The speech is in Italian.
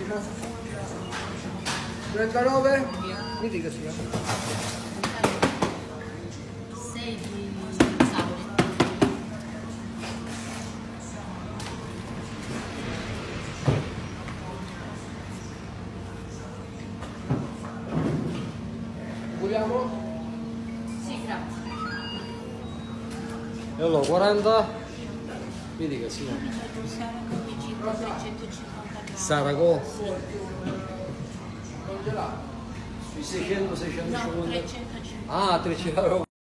39? Mi dica signora. 6 di sauri. Vogliamo? Sì, grazie. E allora 40? Mi dica signora. Sarà vicino 350 grammi. Saragò? Congelato. Sui 600, 650? No, 350. Ah, 300 euro.